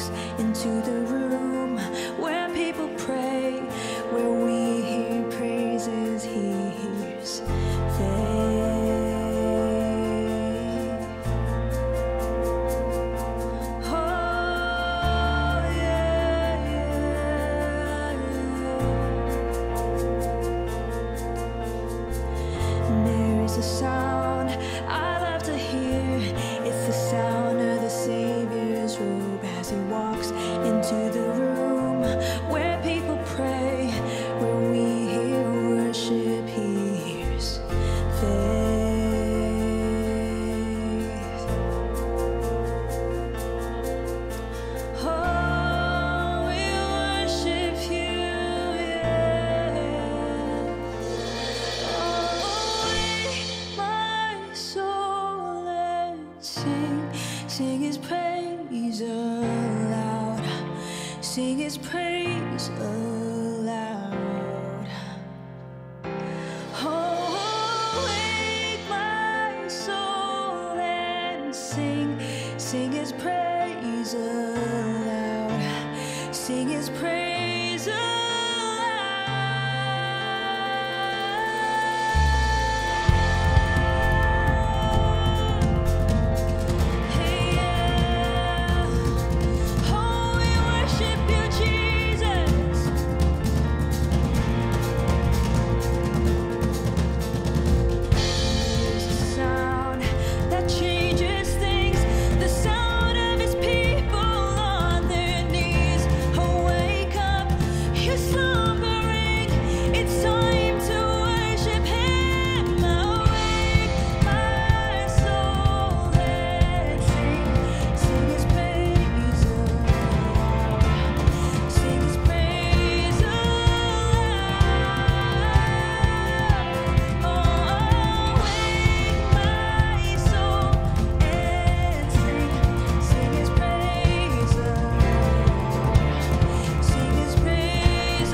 walks into the room where people pray, where we hear praises, he hears faith. Oh, yeah, yeah, yeah. There is a sound I love to hear. It's the sound of the Savior's robe as he walks into the room where people pray, where we hear worship, he hears faith. Oh, we worship you, yeah. Oh, wake my soul and sing his praise aloud, sing his praise aloud. Oh, wake my soul and sing his praise aloud, sing his praise aloud. Hey, yeah. Oh, we worship you, Jesus. There's a sound that changes things, the sound of his people on their knees. Oh, wake up, you're slumbering, it's time to worship him. Awake my soul and sing his praise aloud, sing his praise aloud. Oh, wake my soul and sing his praise aloud, sing his praise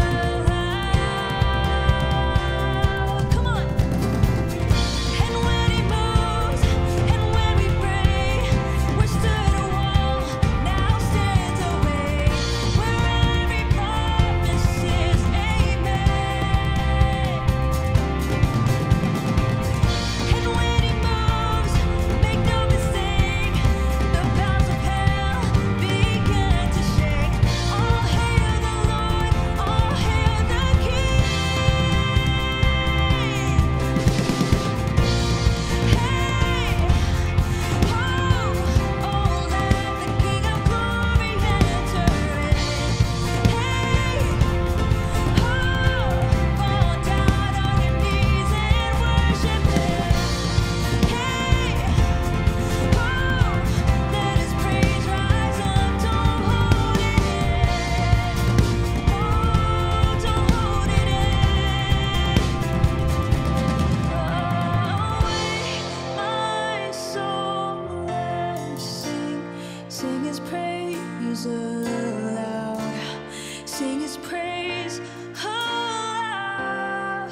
aloud. Come on. And when he moves, and when we pray, we're stood a wall, now stands a way, where every promise is amen. And when he moves, make no mistake, the boughs of hell begin to shake. All hail the Lord, all hail the King. Hey, oh, let the King of Glory enter in. Hey, fall down on your knees and worship him. Hey, let his praise rise up, don't hold it in. Don't hold it in. Awake my soul and sing his praise aloud, sing his praise aloud.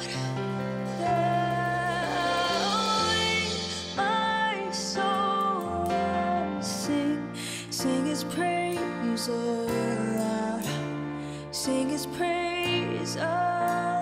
Awake my soul and sing his praise aloud, sing his praise aloud.